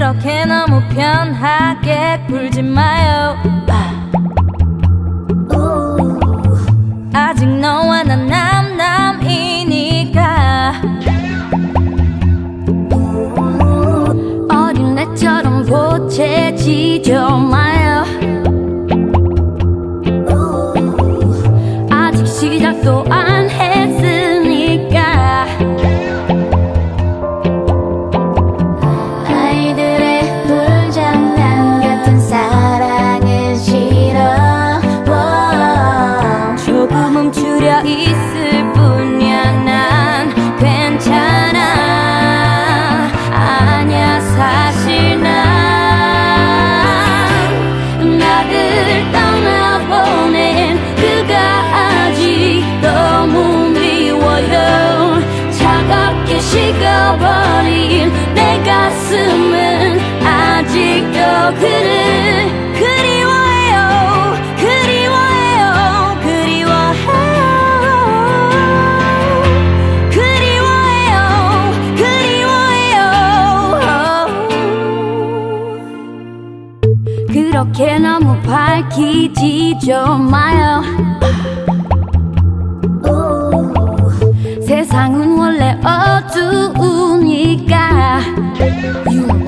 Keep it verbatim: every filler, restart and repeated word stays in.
그렇게 너무 편하게 굴지 마요. 아직 너와 난 남남이니까 어린애처럼 보채지죠 마요. 아직 시작도 안 했으니까 아이들의 불장난 같은 사랑은 싫어. 조금 멈추려 있을 뿐이야. 난 괜찮아. 아냐 사실 난 나를 떠나보낸 그가 아직 너무 미워요. 차갑게 식어버린 내 가슴은 아직도 그를 그리워해요. 그리워해요. 그리워해요. 그리워해요. 그리워해요. 그렇게 너무 밝히지죠 마요. 세상은 원래 어두우니까.